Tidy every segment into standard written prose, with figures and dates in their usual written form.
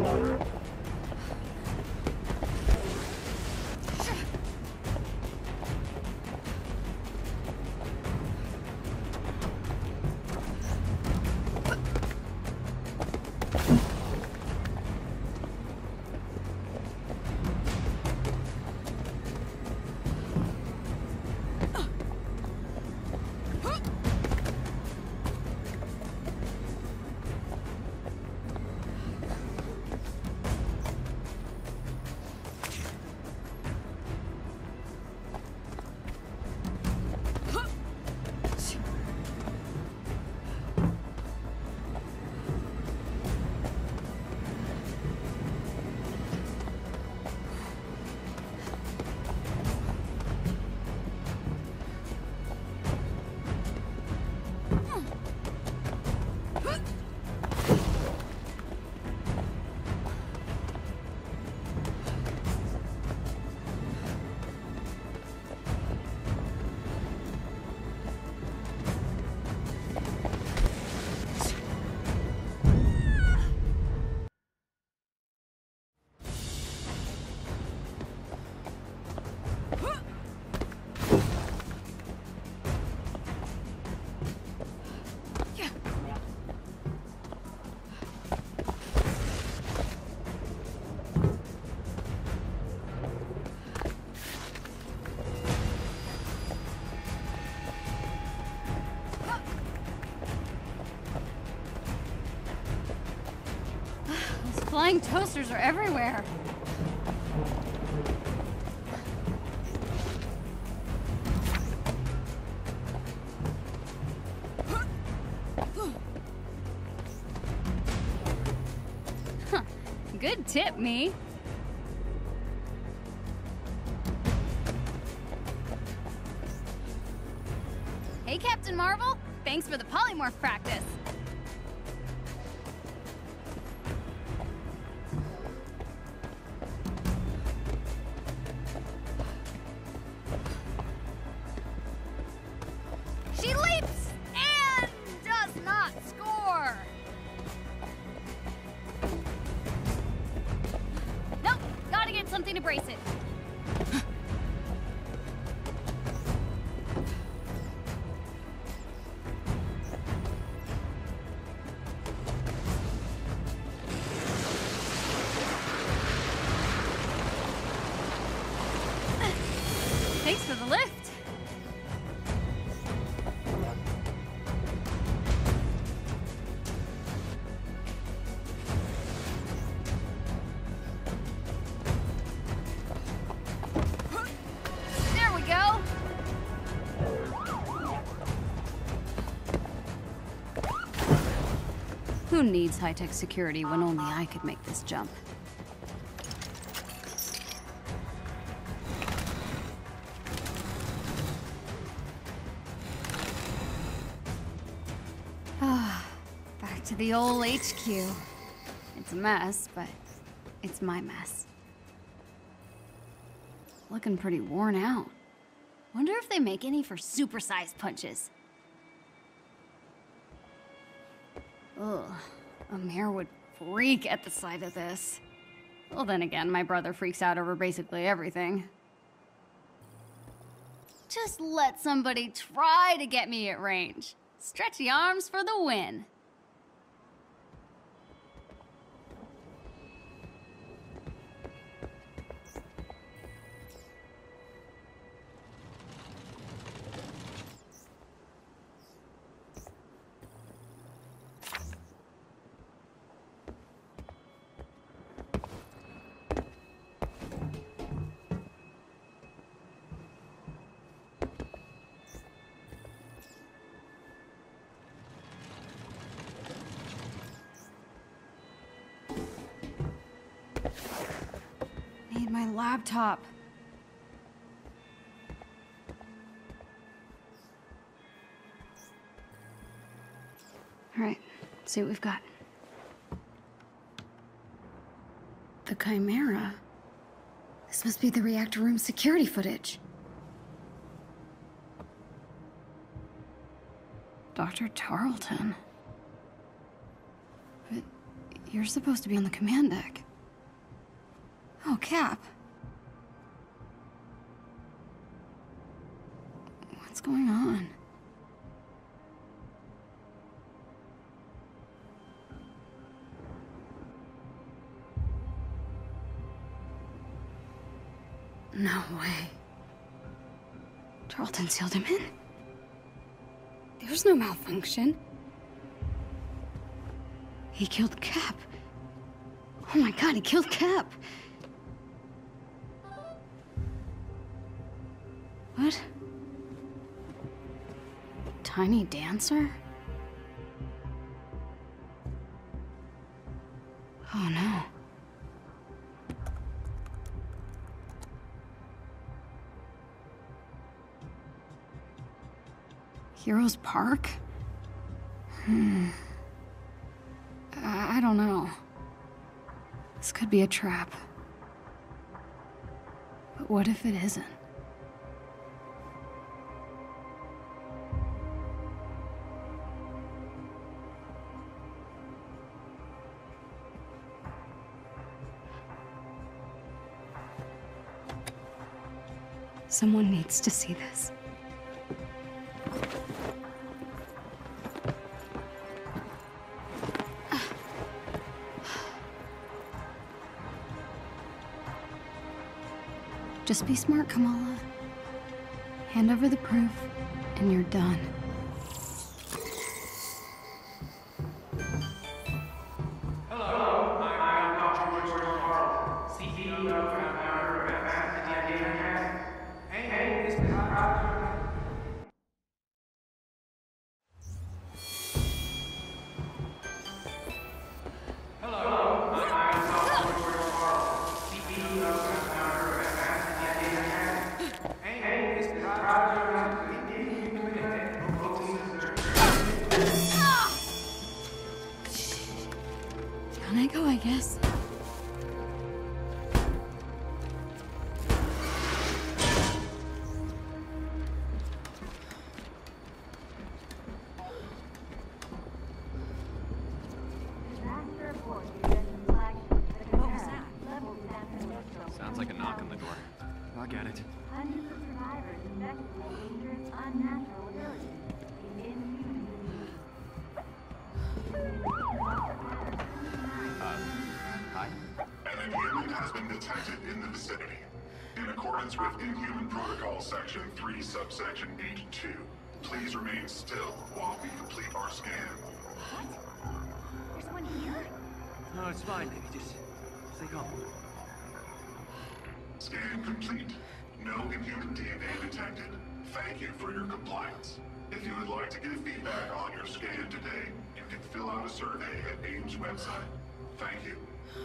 Flying toasters are everywhere. Huh. Good tip, me. Hey, Captain Marvel. Thanks for the polymorph practice. She leaps and does not score. Nope, gotta get something to brace it. Thanks for the lift. There we go. Who needs high-tech security when only I could make this jump? Back to the old HQ. It's a mess, but it's my mess. Looking pretty worn out. Wonder if they make any for supersized punches. Ugh, Amir would freak at the sight of this. Well, then again, my brother freaks out over basically everything. Just let somebody try to get me at range. Stretchy arms for the win. Need my laptop. All right, let's see what we've got. The Chimera? This must be the reactor room security footage. Dr. Tarleton. But You're supposed to be on the command deck. Oh, Cap. What's going on? No way. Tarleton sealed him in? There's no malfunction. He killed Cap. Oh my god, he killed Cap! What? Tiny Dancer? Oh no. Heroes Park? I don't know. This could be a trap. But what if it isn't? Someone needs to see this. Just be smart, Kamala. Hand over the proof, and you're done. Down I go, I guess. Sounds like a knock on the door. I'll get it. Hundreds of survivors infected with dangerous, unnatural abilities. Hi. An inhuman has been detected in the vicinity. In accordance with Inhuman Protocol Section 3, Subsection H2, please remain still while we complete our scan. There's one here? No, it's fine, baby. Just stay calm. Scan complete. No inhuman DNA detected. Thank you for your compliance. If you would like to give feedback on your scan today, you can fill out a survey at AIM's website. Thank you.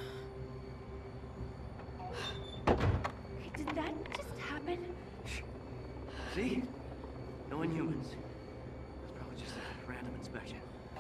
Did that just happen? See? No inhumans. It's probably just a random inspection.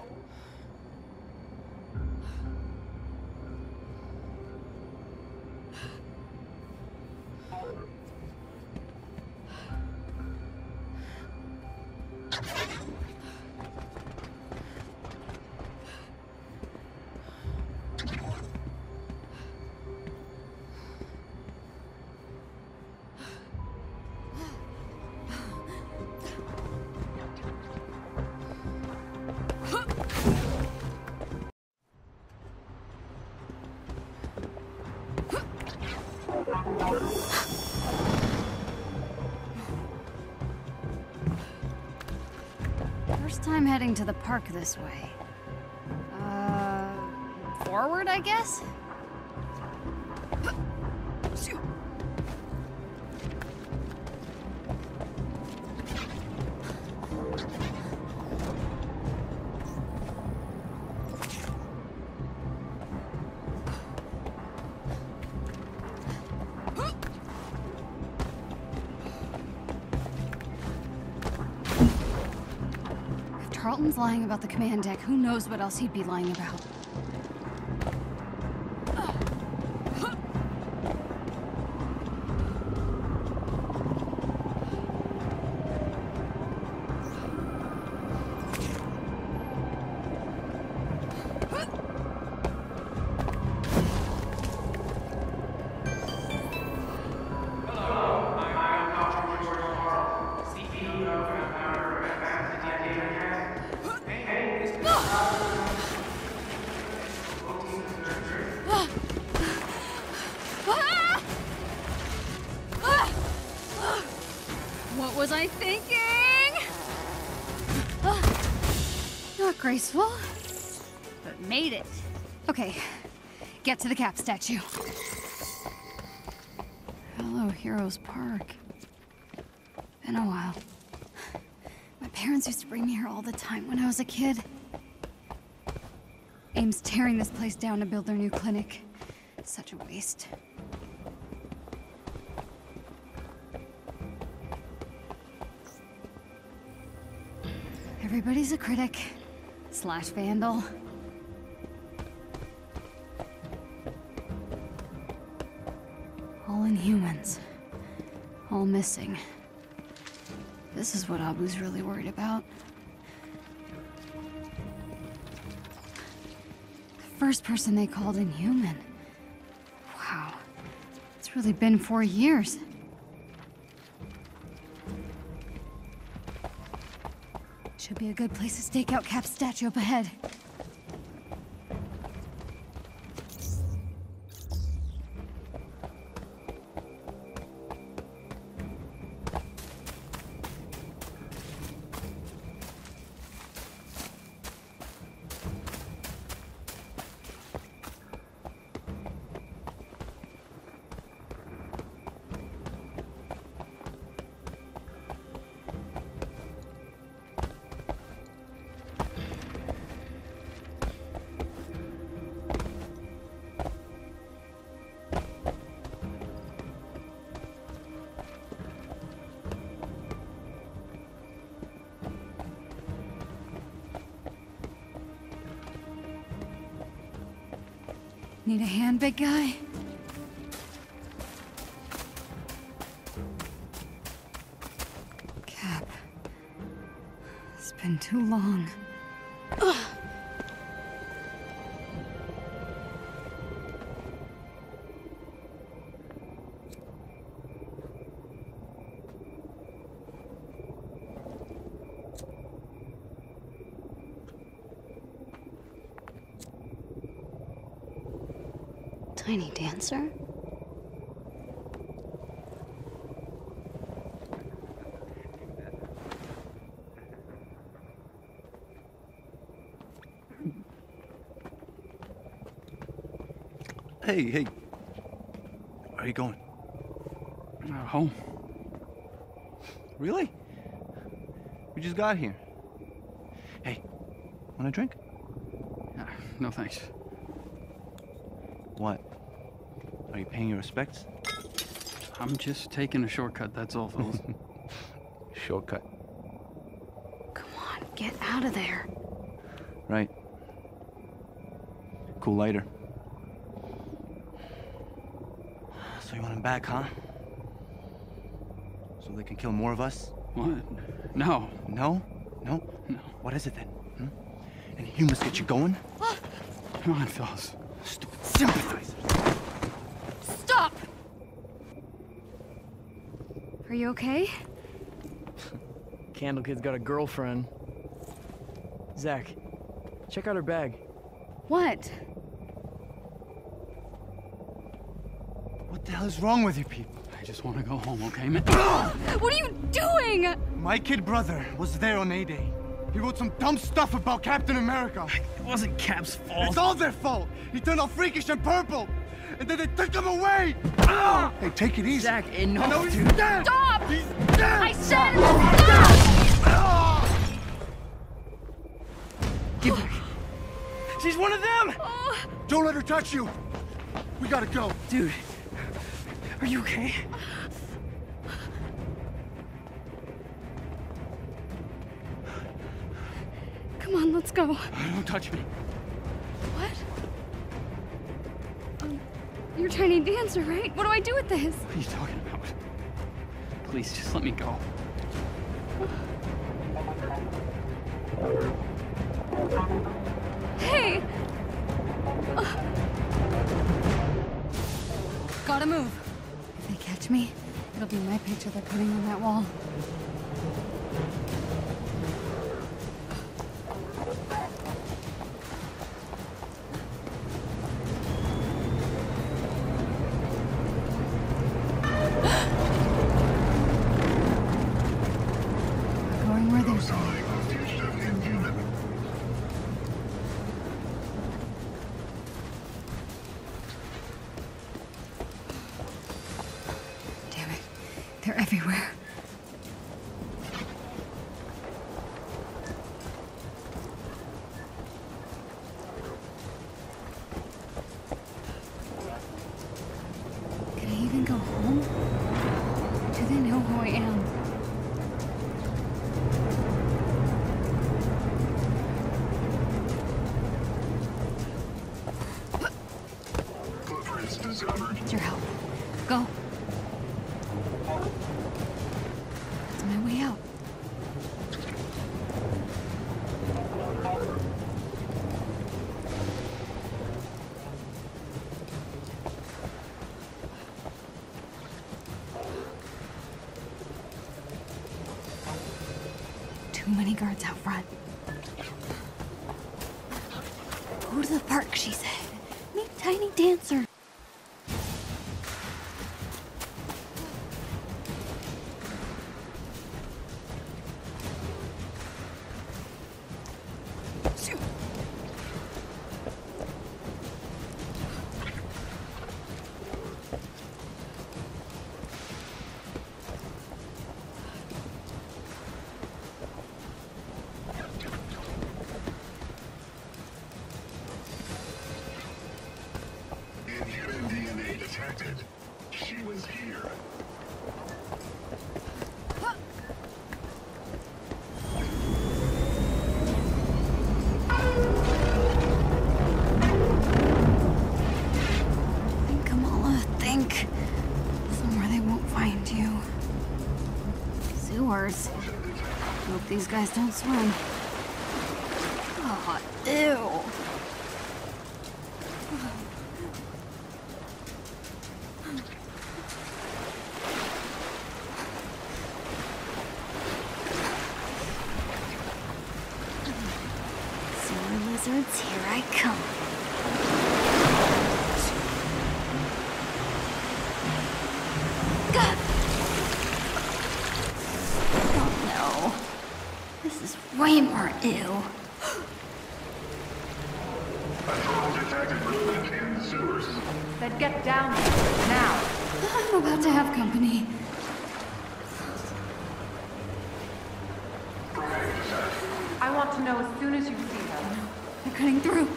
First time heading to the park this way. Forward, I guess? Tarleton's lying about the command deck. Who knows what else he'd be lying about? I thinking? Not graceful, but made it. Okay, get to the Cap statue. Hello, Heroes Park. Been a while. My parents used to bring me here all the time when I was a kid. AIM's tearing this place down to build their new clinic. Such a waste. Everybody's a critic / vandal. All Inhumans. All missing. This is what Abu's really worried about. The first person they called Inhuman. Wow. It's really been 4 years. Should be a good place to stake out Cap's statue up ahead. Need a hand, big guy? Cap. It's been too long. Ugh. Tiny dancer? Hey. Where are you going? Home. Really? We just got here. Hey, want a drink? No thanks. What? Are you paying your respects? I'm just taking a shortcut, that's all, fellas. Shortcut. Come on, get out of there. Right. Cool lighter. So you want him back, huh? So they can kill more of us? What? No. No? No? No. What is it then? And humans get you going? Come on, fellas. Stupid sympathizers. Stop! Are you okay? Candle Kid's got a girlfriend. Zach, check out her bag. What? What the hell is wrong with you people? I just want to go home, okay, man? What are you doing? My kid brother was there on A-Day. He wrote some dumb stuff about Captain America. It wasn't Cap's fault. It's all their fault. He turned all freakish and purple. And then they took him away. Hey, take it easy. Zach, enough, No, he's dude. dead. Stop! He's dead. I said stop! Give her. She's one of them! Don't let her touch you. We gotta go. Dude, are you okay? Come on, let's go. Don't touch me. What? You're Tiny Dancer, right? What do I do with this? What are you talking about? Please, just let me go. Hey! Gotta move. If they catch me, it'll be my picture they're putting on that wall. everywhere. Can I even go home? Do they know who I am? Footprints discovered. Need your help. Go. It's my way out. Too many guards out front. Go to the park, she said. Meet Tiny Dancer. Inhuman DNA detected. She was here. Think, Kamala, think. Somewhere they won't find you. Sewers. Hope these guys don't swim. Oh, ew. Sewer lizards, here I come. Gah! Oh no. This is way more ew. Patrol detected movement in the sewers. Then get down there, now. I'm about to have company. I want to know as soon as you see them. They're cutting through.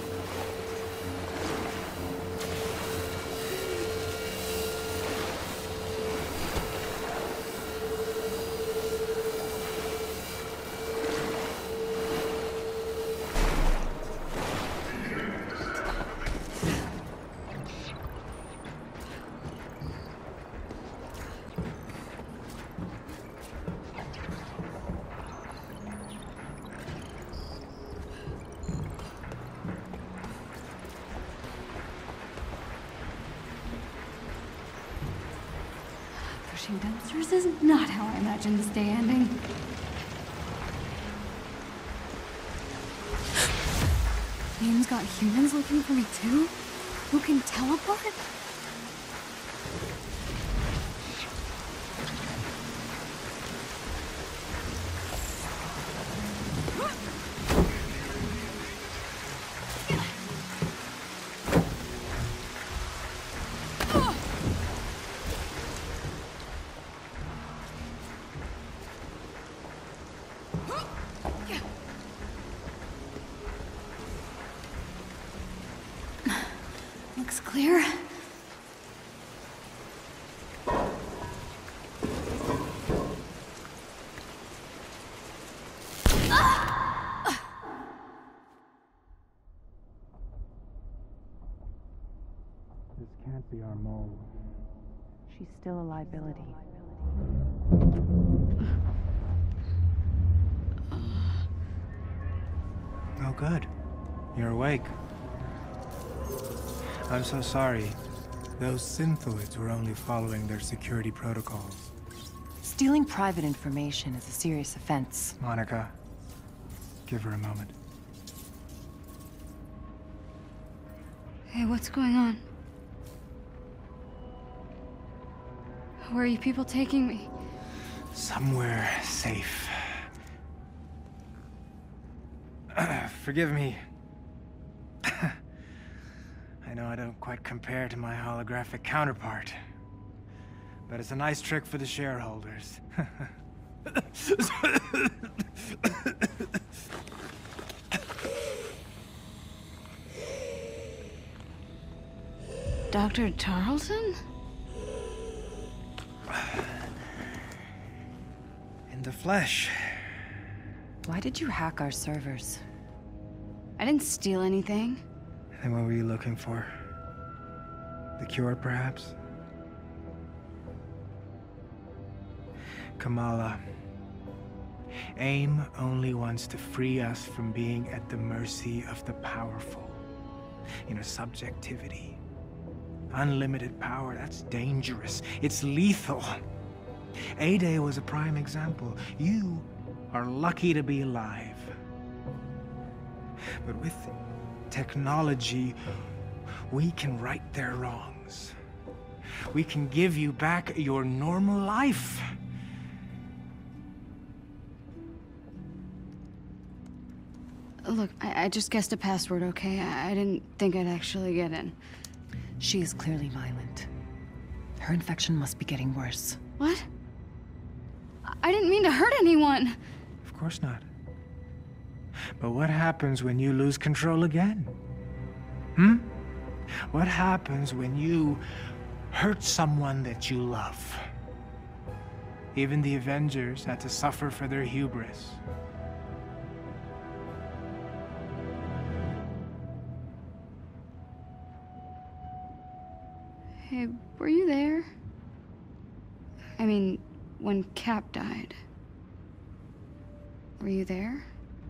Pushing dumpsters is not how I imagined this day ending. Name's got humans looking for me too? Who can teleport? Looks clear. This can't be our mole. She's still a liability. Oh, good. You're awake. I'm so sorry. Those synthoids were only following their security protocols. Stealing private information is a serious offense. Monica, give her a moment. Hey, what's going on? Where are you people taking me? Somewhere safe. Forgive me. I know I don't quite compare to my holographic counterpart. But it's a nice trick for the shareholders. Dr. Tarleton? In the flesh. Why did you hack our servers? I didn't steal anything. And what were you looking for? The cure, perhaps? Kamala, AIM only wants to free us from being at the mercy of the powerful. You know, subjectivity. Unlimited power, that's dangerous. It's lethal. A-Day was a prime example. You are lucky to be alive. But with technology, we can right their wrongs. We can give you back your normal life. Look, I just guessed a password, okay? I didn't think I'd actually get in. She is clearly violent. Her infection must be getting worse. What? I didn't mean to hurt anyone. Of course not. But what happens when you lose control again? What happens when you hurt someone that you love? Even the Avengers had to suffer for their hubris. Hey, were you there? I mean, when Cap died. Were you there?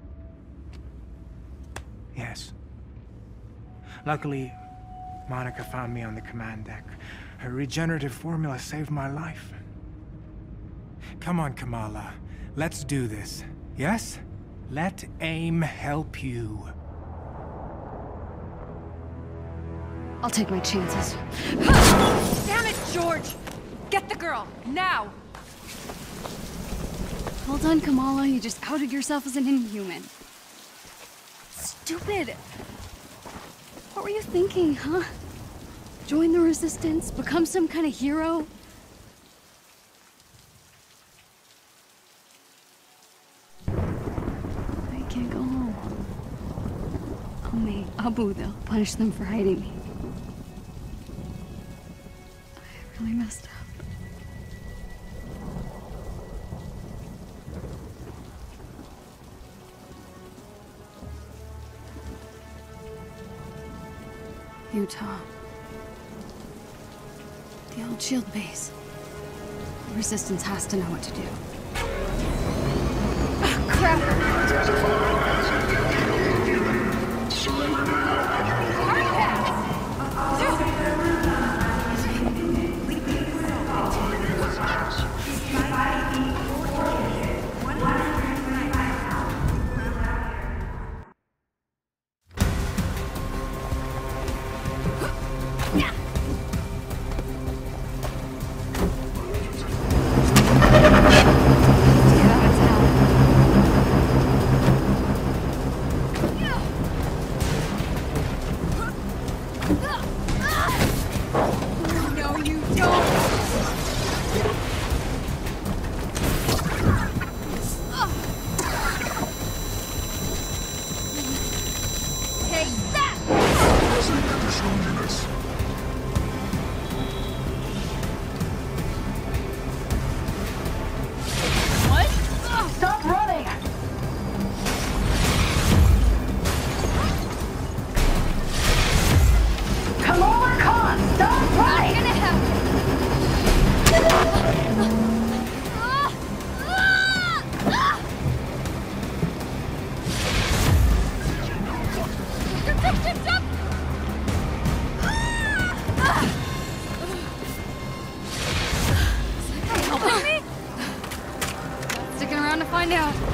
Yes. Luckily, Monica found me on the command deck. Her regenerative formula saved my life. Come on, Kamala. Let's do this. Yes? Let AIM help you. I'll take my chances. Damn it, George! Get the girl, now! Well done, Kamala. You just outed yourself as an Inhuman. Stupid! What were you thinking, huh? Join the Resistance? Become some kind of hero? I can't go home. Only Abu, they'll punish them for hiding me. I really messed up. Utah. The old shield base. The Resistance has to know what to do. Oh, crap! Sticking around to find out.